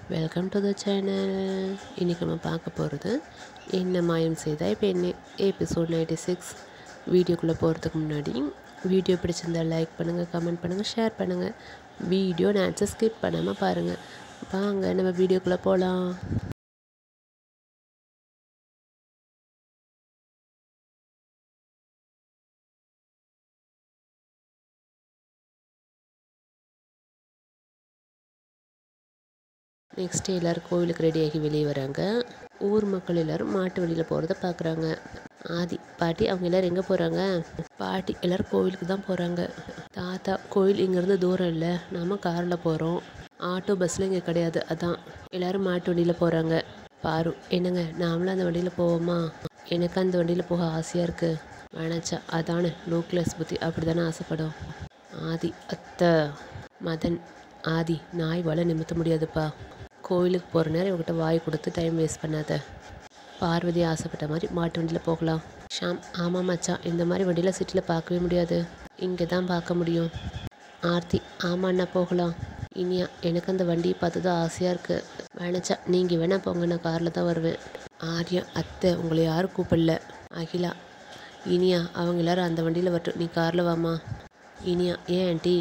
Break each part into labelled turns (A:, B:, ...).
A: Welcome to the channel. இன்றைக்கி நம்ம பார்க்க போகிறது என்ன மாயம் செய்தாய் பெண்ணே எபிசோட் 96. வீடியோக்குள்ளே போகிறதுக்கு முன்னாடி வீடியோ பிடிச்சிருந்தால் லைக் பண்ணுங்கள், கமெண்ட் பண்ணுங்கள், ஷேர் பண்ணுங்கள். வீடியோ நேரத்தை ஸ்கிப் பண்ணாமல் பாருங்கள். வாங்க நம்ம வீடியோக்குள்ளே போகலாம். நெக்ஸ்ட் எல்லோரும் கோவிலுக்கு ரெடியாகி வெளியே வராங்க. ஊர் மக்கள் எல்லோரும் மாட்டு வண்டியில் போகிறத பார்க்குறாங்க. ஆதி பாட்டி அவங்க எல்லோரும் எங்கே போகிறாங்க? பாட்டி எல்லோரும் கோவிலுக்கு தான் போகிறாங்க. தாத்தா கோவில் இங்கேருந்து தூரம் இல்லை, நம்ம காரில் போகிறோம், ஆட்டோ பஸ்ஸில் இங்கே கிடையாது, அதான் எல்லோரும் மாட்டு வண்டியில் போகிறாங்க. பாரு என்னங்க நாமளும் அந்த வண்டியில் போவோமா? எனக்கு அந்த வண்டியில் போக ஆசையாக இருக்குது. வேணாச்சா அதானே நோக்லஸ் புத்தி அப்படி தானே ஆசைப்படும். ஆதி அத்தை மதன் ஆதி நாய் வாழ நிமித்த முடியாதுப்பா. கோவிலுக்கு போகிற நேரம் இவங்ககிட்ட வாய் கொடுத்து டைம் வேஸ்ட் பண்ணாத. பார்வதி ஆசைப்பட்ட மாதிரி மாட்டு வண்டியில் போகலாம். ஷாம் ஆமாம் மச்சான், இந்த மாதிரி வண்டியில் சிட்டியில் பார்க்கவே முடியாது, இங்கே தான் பார்க்க முடியும். ஆர்த்தி ஆமாண்ணா போகலாம். இனியா எனக்கு அந்த வண்டியை பார்த்து தான் ஆசையாக இருக்குது. வேணாச்சா நீங்கள் வேணா போங்க, நான் காரில் தான் வருவேன். ஆர்யா அத்தை உங்களை யாரும் கூப்பிடல. அகிலா இனியா அவங்க எல்லோரும் அந்த வண்டியில் வரட்டும், நீ காரில் வாமா. இனியா ஏன் ஆண்டி?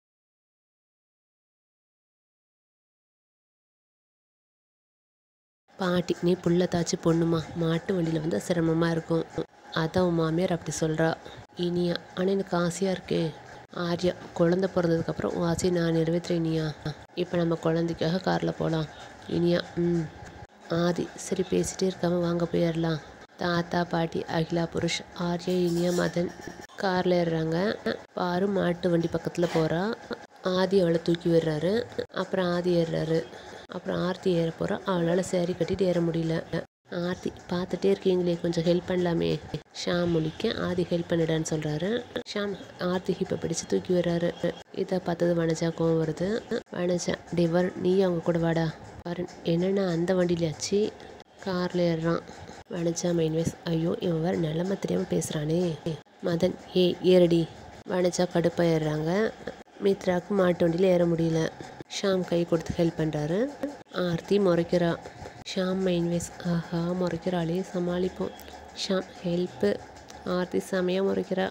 A: பாட்டி நீ புள்ள தாச்சு பொண்ணுமா, மாட்டு வண்டியில் வந்து சிரமமாக இருக்கும், அதான் உன் மாமியார் அப்படி சொல்கிறா. இனியா ஆனால் எனக்கு ஆசையாக இருக்கே. ஆர்யா குழந்தை பிறந்ததுக்கப்புறம் உன் ஆசையை நான் நிறைவேற்றுறேன் இனியா. இப்போ நம்ம குழந்தைக்காக காரில் போகலாம். இனியா ஆதி சரி பேசிகிட்டே இருக்காமல் வாங்க போயிடலாம். தாத்தா பாட்டி அகிலா புருஷ் ஆர்யா இனியா மதன் காரில் ஏறுறாங்க. பாரு மாட்டு வண்டி பக்கத்தில் போகிறா. ஆதி அவளை தூக்கி விடுறாரு. அப்புறம் ஆதி ஏறுறாரு. அப்புறம் ஆர்த்தி ஏற போகிறா. அவளால் சேரீ கட்டிட்டு ஏற முடியல. ஆர்த்தி பார்த்துட்டே இருக்கீங்களே, கொஞ்சம் ஹெல்ப் பண்ணலாமே. ஷாம் முழிக்க ஆதி ஹெல்ப் பண்ணிடான்னு சொல்கிறாரு. ஷாம் ஆர்த்தி ஹிப்பை பிடிச்சி தூக்கி வர்றாரு. இதை பார்த்தது வனஜா கோவம் வருது. வனஜா டிவர் நீ அவங்க கூட வாடா. வருண் என்னென்னா அந்த வண்டியிலாச்சு காரில் ஏறுறான். வனஜா மெயின் வைஸ் ஐயோ இவன் வேறு நிலமை தெரியாமல் பேசுகிறானே. மதன் ஏறடி. வனஜா கடுப்பாக ஏறுறாங்க. மித்ராவுக்கு மாட்டு வண்டியில் ஏற முடியல. ஷாம் கை கொடுத்து ஹெல்ப் பண்ணுறாரு. ஆர்த்தி முறைக்கிறா. ஷாம் மெயின் வைஸ் ஆஹா முறைக்கிறாளே சமாளிப்போம். ஷாம் ஹெல்ப்பு. ஆர்த்தி செமையாக முறைக்கிறா.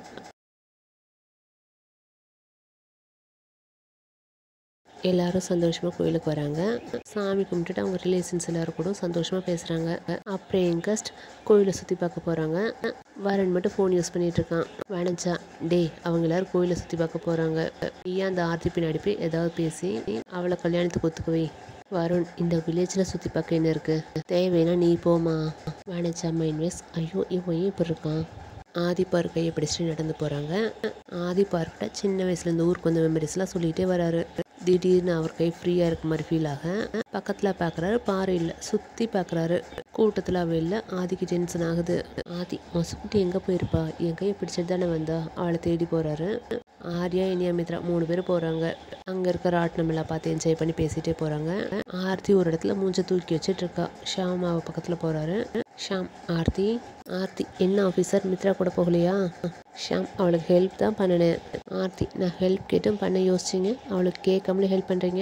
A: எல்லாரும் சந்தோஷமாக கோயிலுக்கு வராங்க. சாமி கும்பிட்டுட்டு அவங்க ரிலேஷன்ஸ் எல்லோரும் கூட சந்தோஷமாக பேசுகிறாங்க. அப்புறம் எங்கஸ்ட் கோயிலை சுற்றி பார்க்க போகிறாங்க. வரன் மட்டும் ஃபோன் யூஸ் பண்ணிகிட்ருக்கான். வனஜா டே அவங்க எல்லோரும் கோயிலை சுற்றி பார்க்க போகிறாங்க, நீயா அந்த ஆர்த்தி பின்னாடி போய் ஏதாவது பேசி அவளை கல்யாணத்துக்கு ஒத்துக்குவே. வருண் இந்த வில்லேஜில் சுற்றி பார்க்க என்ன இருக்குது, தேவைன்னா நீ போமா. வனஜா மைண்ட் வைஸ் ஐயோ இவன் இப்படி இருக்கான். ஆதி பார்க் கையை பிடிச்சிட்டு நடந்து போகிறாங்க. ஆதி பார்க்கிட்ட சின்ன வயசுல இந்த ஊருக்கு வந்த மெமரிஸ்லாம் சொல்லிகிட்டே வராரு. திடீர்னு அவர் கை ஃப்ரீயாக இருக்க மாதிரி ஃபீல் ஆக பக்கத்தில் பார்க்குறாரு. பாரு இல்லை, சுற்றி பார்க்குறாரு. கூட்டத்தில் அவள் இல்லை. ஆதிக்கு டென்ஷன் ஆகுது. ஆதி மசுக்குட்டி எங்கே போயிருப்பா, என் கையை பிடிச்சிட்டு தானே வந்தா, அவளை தேடி போகிறாரு. ஆர்யா இனியா மித்ரா 3 பேர் போகிறாங்க. அங்கே இருக்க ராட்டினம் எல்லாம் பார்த்து என்ஜாய் பண்ணி பேசிகிட்டே போகிறாங்க. ஆர்த்தி ஒரு இடத்துல மூஞ்சை தூக்கி வச்சுட்டு இருக்கா. ஷாம் அவள் பக்கத்தில் போகிறாரு. ஷாம் ஆர்த்தி என்ன ஆஃபீஸர் மித்ரா கூட போகலையா? ஷாம் அவளுக்கு ஹெல்ப் தான் பண்ணினேன். ஆர்த்தி நான் ஹெல்ப் கேட்டும் பண்ண யோசிச்சிங்க, அவளுக்கு கேட்காமலே ஹெல்ப் பண்ணுறீங்க.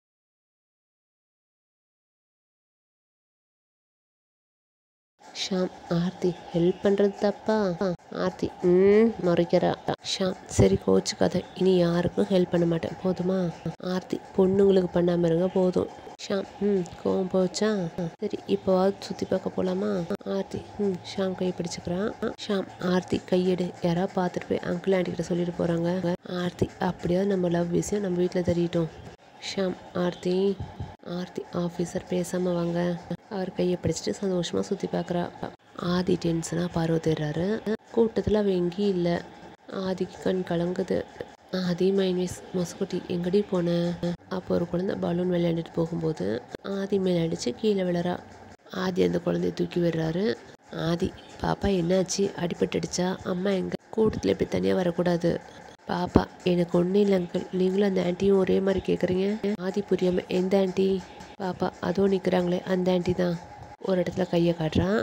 A: ஷாம் ஆர்த்தி ஹெல்ப் பண்ணுறது தப்பா? ஆர்த்தி முறைக்கிறா. ஷாம் சரி கோச்சுக்காத, இனி யாருக்கும் ஹெல்ப் பண்ண மாட்டேன் போதுமா? ஆர்த்தி பொண்ணுங்களுக்கு பண்ணாமல் இருங்க போதும். ஷாம் கோவம் போச்சா? சரி இப்போவாவது சுற்றி பார்க்க போகலாமா? ஆர்த்தி ஷாம் கையை பிடிச்சிக்கிறான். ஷாம் ஆர்த்தி கையெடு, யாராவது பார்த்துட்டு போய் அங்கிள் ஆண்டிக்கிட்ட சொல்லிட்டு போகிறாங்க. ஆர்த்தி அப்படியாவது நம்ம லவ் விஷயம் நம்ம வீட்டில் தெரியட்டும். ஷாம் ஆர்த்தி ஆஃபீஸர் பேசாமல் வாங்க. அவர் கையை பிடிச்சிட்டு சந்தோஷமாக சுற்றி பார்க்குறா. ஆதி டென்ஷனாக பார்வை தேடுறாரு. கூட்டத்தில் அவள் எங்கேயும் இல்லை. ஆதிக்கு கண் கலங்குது. ஆதி மைனஸ் மொசக்குட்டி எங்கடி போன? அப்போ ஒரு குழந்தை பலூன் விளையாண்டுட்டு போகும்போது ஆதி மேலே அடித்து கீழே விழறா. ஆதி அந்த குழந்தைய தூக்கி விடுறாரு. ஆதி பாப்பா என்னாச்சு, அடிபட்டுடுச்சா? அம்மா எங்கே? கூட்டத்தில் இப்படி தனியாக வரக்கூடாது. பாப்பா எனக்கு ஒன்றும் இல்லை அங்கிள், நீங்களும் அந்த ஆண்டியும் ஒரே மாதிரி கேட்குறீங்க. ஆதி புரியாமல் எந்த ஆண்டி? பாப்பா அதோ நிற்கிறாங்களே அந்த ஆண்டி தான். ஒரு இடத்துல கையை காட்டுறான்.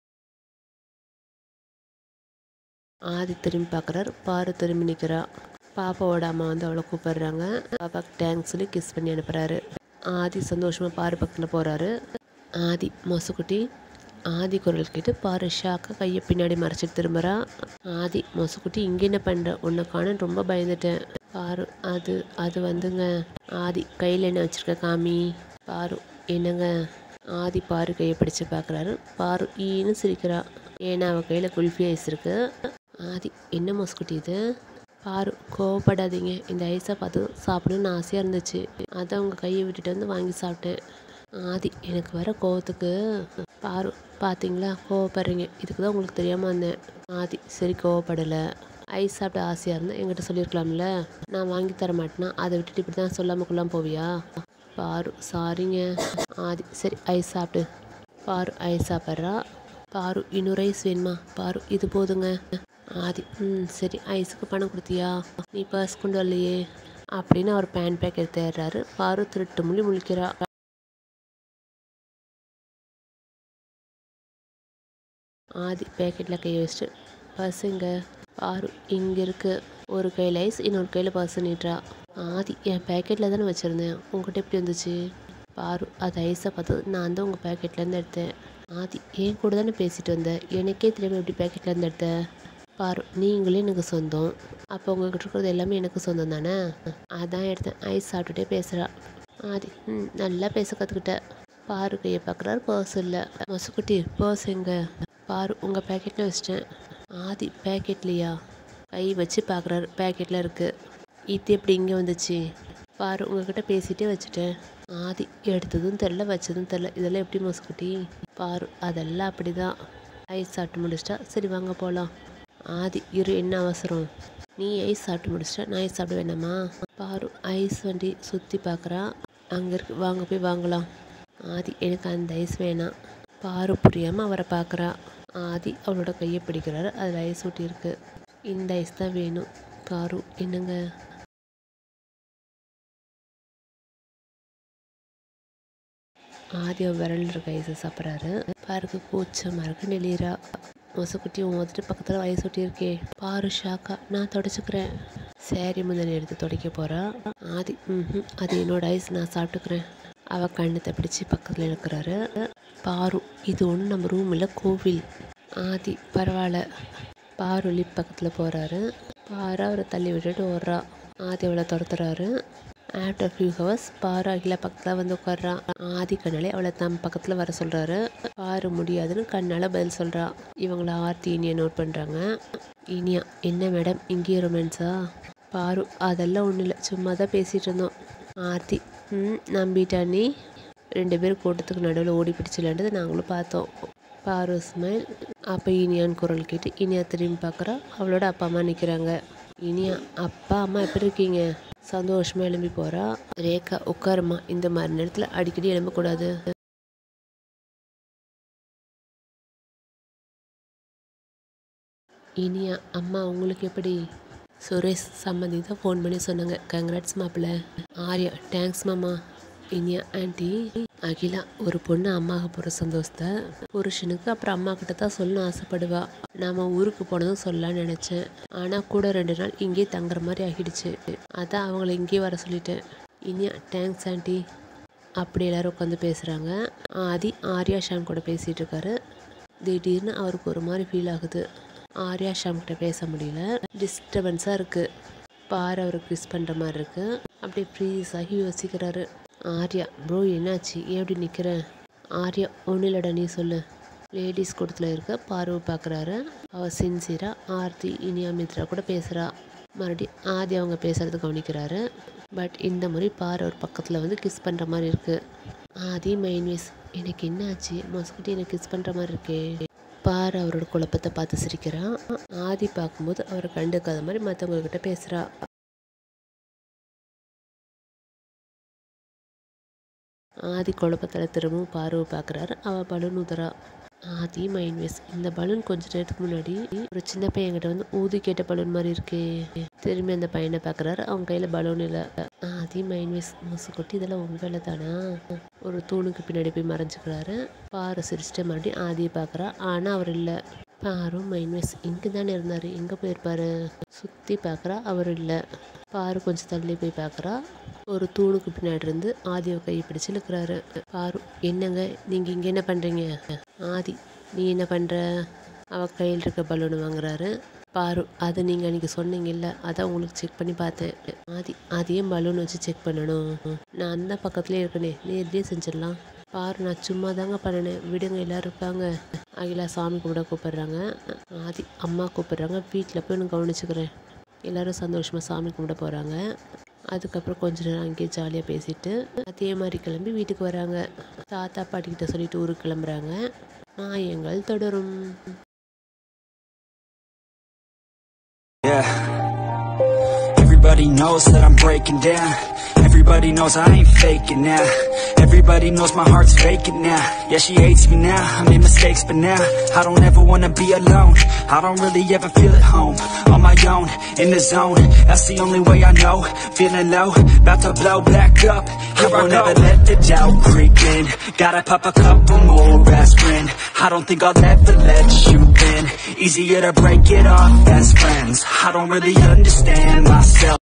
A: ஆதி திரும்பி பார்க்குறாரு. பாரு திரும்பி நிற்கிறா. பாப்பாவோட அம்மா வந்து அவளை கூப்பிடுறாங்க. பாப்பாவுக்கு தேங்க்ஸ் சொல்லி கிஸ் பண்ணி அனுப்புகிறாரு. ஆதி சந்தோஷமாக பாரு பக்கத்தில் போகிறாரு. ஆதி மொசுக்குட்டி ஆதி குரல் கேட்டு பாரு ஷாக்கா கையை பின்னாடி மறைச்சிட்டு திரும்புகிறா. ஆதி மொசுக்குட்டி இங்கே என்ன பண்ணுற, உன்னை காண ரொம்ப பயந்துட்டேன். பாரு அது அது வந்துங்க. ஆதி கையில் என்ன வச்சுருக்க காமி. பாரு என்னங்க. ஆதி பாரு கையை பிடிச்சி பார்க்குறாரு. பாரு ஈன்னு சிரிக்கிறா. ஏன்னா அவள் கையில் குல்ஃபி ஐஸ் இருக்கு. ஆதி என்ன மொசுக்குட்டி இது. பாரு கோவப்படாதீங்க, இந்த ஐஸை பார்த்து சாப்பிடணும்னு ஆசையாக இருந்துச்சு, அதான் உங்கள் கையை விட்டுட்டு வந்து வாங்கி சாப்பிட்டேன். ஆதி எனக்கு வர கோவத்துக்கு. பாரு பார்த்தீங்களா கோவப்படுறீங்க, இதுக்கு தான் உங்களுக்கு தெரியாமல் வந்தேன். ஆதி சரி கோவப்படலை, ஐஸ் சாப்பிட ஆசையாக இருந்தால் என்கிட்ட சொல்லியிருக்கலாம்ல, நான் வாங்கி தர மாட்டேன்னா அதை விட்டுட்டு இப்படி தான் சொல்லாமல் கொள்ளாமல் போவியா. பாரு சாரிங்க. ஆதி சரி ஐஸ் சாப்பிடு. பாரு ஐஸ் சாப்பிட்றா. பாரு இன்னொரு ஐஸ் வேணுமா. பாரு இது போதுங்க. ஆதி சரி ஐஸுக்கு பணம் கொடுத்தியா, நீ பர்ஸ் கொண்டு வரலையே அப்படின்னு அவர் பேன் பேக் எடுத்துறாரு. பாரு திருட்டு முள்ளி முழிக்கிறா. ஆதி பேக்கெட்டில் கை வச்சுட்டு பர்ஸ் எங்க. பாரு இங்கே இருக்கு. ஒரு கையில் ஐஸ் இன்னொரு கையில் பர்ஸ் நீட்டுறா. ஆதி என் பேக்கெட்டில் தானே வச்சுருந்தேன், உங்கள்கிட்ட எப்படி வந்துச்சு. பாரு அது ஐஸை பார்த்து நான் தான் உங்கள் பேக்கெட்லேருந்து எடுத்தேன். ஆதி என் கூட தானே பேசிட்டு வந்தேன், எனக்கே தெரியாமல் எப்படி பேக்கெட்லேருந்து எடுத்தேன். பாரு நீங்களே எனக்கு சொந்தம், அப்போ உங்கள்கிட்ட இருக்கிறது எல்லாமே எனக்கு சொந்தம் தானே, அதான் எடுத்தேன். ஐஸ் சாப்பிட்டுட்டே பேசுகிறா. ஆதி நல்லா பேச கற்றுக்கிட்ட. பாரு கையை பார்க்குறாரு, பர்ஸ் இல்லை. மொசுக்குட்டி பர்ஸ் எங்கே. பாரு உங்கள் பேக்கெட்டில் வச்சிட்டேன். ஆதி பேக்கெட்லையா. கை வச்சு பார்க்குறாரு, பேக்கெட்டில் இருக்குது. இது எப்படி இங்கே வந்துச்சு. பாரு உங்ககிட்ட பேசிகிட்டே வச்சுட்டேன். ஆதி எடுத்ததும் தெரில வச்சதும் தெரில, இதெல்லாம் எப்படி மொசுக்குட்டி. பாரு அதெல்லாம் அப்படி தான். ஐஸ் சாப்பிட்டு முடிச்சிட்டா, சரி வாங்க போகலாம். ஆதி இரு என்ன அவசரம், நீ ஐஸ் சாப்பிட்டு முடிச்சிட்டா நான் ஐஸ் சாப்பிட வேணாமா. பாரு ஐஸ் வண்டி சுற்றி பார்க்குறா. அங்கே இருக்கு வாங்க போய் வாங்கலாம். ஆதி எனக்கு அந்த ஐஸ் வேணாம். பாரு புரியாமல் அவரை பார்க்குறா. ஆதி அவளோட கையை பிடிக்கிறாரு, அதில் ஐஸ் ஊட்டி இருக்கு. இந்த ஐஸ் தான் வேணும். பாரு என்னங்க. ஆதி விரல் இருக்க ஐஸை சாப்பிட்றாரு. பாருக்கு கூச்சமாக இருக்கு, நெளிரா. மொசக்குட்டி வந்துட்டு பக்கத்தில் ஐஸ் ஊட்டி இருக்கே. பாரு ஷாக்கா நான் தொடச்சிக்கிறேன். சேரி முந்தனை எடுத்து துடைக்க போகிறா. ஆதி அது என்னோட ஐஸ் நான் சாப்பிட்டுக்கிறேன். அவள் கண்ணத்தை பிடிச்சி பக்கத்தில் இருக்கிறாரு. பாரு இது ஒன்று நம்ம ரூம் இல்லை கோவில். ஆதி பரவாயில்ல. பாரு லிப் பக்கத்தில் போகிறாரு. பாரு அவரை தள்ளி விட்டுட்டு ஓடுறா. ஆதி அவளை துரத்துறாரு. ஆஃப்டர் ஃபியூ ஹவர்ஸ் பாரு அகிலா பக்கத்தில் வந்து உட்கார்றா. ஆதி கண்ணாலே அவளை தம் பக்கத்தில் வர சொல்கிறாரு. பாரு முடியாதுன்னு கண்ணால் பதில் சொல்கிறா. இவங்கள ஆர்த்தி இனியா நோட் பண்ணுறாங்க. இனியா என்ன மேடம் இங்கேயே ரொமான்ஸா. பாரு அதெல்லாம் ஒன்றும் இல்லை, சும்மா தான் பேசிகிட்டு இருந்தோம். ஆர்த்தி நம்பிட்டா நீ. 2 பேரும் கூட்டத்துக்கு நடுவில் ஓடி பிடிச்சிலான்றது நாங்களும் பார்த்தோம். பாரு ஸ்மைல். அப்போ இனியான்னு குரல் கேட்டு இனியா திரும்பி பார்க்குறா. அவளோட அப்பா அம்மா நிற்கிறாங்க. இனியா அப்பா அம்மா எப்படி இருக்கீங்க. சந்தோஷமாக எழும்பி போகிறா. ரேகா உட்காருமா, இந்த மாதிரி நேரத்தில் அடிக்கடி எழும்பக்கூடாது. இனியா அம்மா உங்களுக்கு எப்படி. சுரேஷ் சம்மந்தி தான் ஃபோன் பண்ணி சொன்னாங்க, கங்க்ராட்ஸ் மாப்பிள்ள. ஆர்யா தேங்க்ஸ் மாமா. இனியா ஆண்டி. அகிலா ஒரு பொண்ணு அம்மாக போகிற சந்தோஷத்தை புருஷனுக்கு அப்புறம் அம்மா கிட்ட தான் சொல்லணும்னு ஆசைப்படுவா. நாம் ஊருக்கு போனதும் சொல்லலான்னு நினச்சேன், ஆனால் கூட 2 நாள் இங்கேயே தங்குற மாதிரி ஆகிடுச்சு, அதான் அவங்கள இங்கேயே வர சொல்லிட்டேன். Iniya thanks aunty. அப்படி எல்லோரும் உட்காந்து பேசுகிறாங்க. ஆதி ஆர்யா ஷாம் கூட பேசிகிட்டு இருக்காரு. திடீர்னு அவருக்கு ஒரு மாதிரி ஃபீல் ஆகுது. ஆர்யா ஷாம் கிட்ட பேச முடியல, டிஸ்டர்பன்ஸாக இருக்குது. பாரு அவருக்கு கிஸ் பண்ணுற மாதிரி இருக்குது. அப்படியே ப்ளீஸ் ஆகி யோசிக்கிறாரு. ஆர்யா ப்ரோ என்னாச்சு ஏன் எப்படி நிற்கிறேன். ஆர்யா ஒன்றும் இல்லைடா நீ சொல்லு. லேடிஸ் கூட்டத்தில் இருக்க பார்வை பார்க்குறாரு. அவள் சின்சியராக ஆர்த்தி இனியா மித்ரா கூட பேசுகிறா. மறுபடியும் ஆதி அவங்க பேசுகிறது கவனிக்கிறாரு. பட் இந்த முறை பாரு ஒரு பக்கத்தில் வந்து கிஸ் பண்ணுற மாதிரி இருக்குது. ஆதி மைன்வேஸ் எனக்கு என்ன ஆச்சு, மொசக்குட்டி எனக்கு கிஸ் பண்ணுற மாதிரி இருக்கே. பாரு அவரோட குழப்பத்தை பார்த்து சிரிக்கிறான். ஆதி பார்க்கும்போது அவரை கண்டுக்காத மாதிரி மற்றவங்கக்கிட்ட பேசுகிறா. ஆதி குழப்பத்தில் திரும்பவும் பார்வை பார்க்குறாரு. அவள் பலூன் ஊதுறா. ஆதி மைன்வேஸ் இந்த பலூன் கொஞ்ச நேரத்துக்கு முன்னாடி ஒரு சின்ன பையன்கிட்ட வந்து ஊதி கேட்ட பலூன் மாதிரி இருக்கே. திரும்பி அந்த பையனை பார்க்குறாரு, அவங்க கையில் பலூன் இல்லை. ஆதி மைன்வேஸ் மொசக்குட்டி இதெல்லாம் உங்க வேலை தானா. ஒரு தூணுக்கு பின்னாடி போய் மறைஞ்சிக்கிறாரு. பாரு சிரிச்சிட்டு மறுபடியும் ஆதியை பார்க்குறா. ஆனால் அவர் இல்லை. பாரு மைன்வேஸ் இங்கே தானே இருந்தார், எங்கே போயிருப்பாரு? சுற்றி பார்க்குறா, அவர் இல்லை. பாரு கொஞ்சம் தள்ளி போய் பார்க்குறா, ஒரு தூணுக்கு பின்னாடி இருந்து ஆதியை கையை பிடிச்சு இழுக்கிறாரு. பாரு, என்னங்க நீங்கள் இங்கே என்ன பண்ணுறீங்க? ஆதி, நீ என்ன பண்ணுற? அவள் கையில் இருக்க பலூன் வாங்குறாரு. பாரு, அது நீங்கள் அன்றைக்கி சொன்னீங்கல்ல, அதான் உங்களுக்கு செக் பண்ணி பார்த்தேன். அதையும் பலூன் வச்சு செக் பண்ணணும். நான் அந்த பக்கத்துலேயே இருக்கனே, நேர்லேயே செஞ்சிடலாம். பாரு, நான் சும்மா தாங்க பண்ணினேன், விடுங்க, எல்லோரும் இருக்காங்க. அகிலா சாமி கும்பிட கூப்பிட்றாங்க. ஆதி அம்மா கூப்பிட்றாங்க, வீட்டில் போய் நான் கவனிச்சுக்கிறேன். எல்லோரும் சந்தோஷமாக சாமி கும்பிட போகிறாங்க. அதுக்கப்புறம் கொஞ்ச நேரம் அங்கேயே ஜாலியாக பேசிட்டு அதே மாதிரி கிளம்பி வீட்டுக்கு வராங்க. தாத்தா பாட்டிக்கிட்ட சொல்லிட்டு ஊருக்கு கிளம்புறாங்க. மாயங்கள் தொடரும்.
B: Everybody knows that I'm breaking down. Everybody knows I ain't faking now. Everybody knows my heart's faking now. Yeah, she hates me now, I made mistakes but now I don't ever wanna be alone. I don't really ever feel at home. On my own, in the zone, that's the only way I know. Feeling low, about to blow back up. I won't ever let the doubt creep in. Gotta pop a couple more aspirin. I don't think I'll ever let you in. Easier to break it off best friends. I don't really understand myself.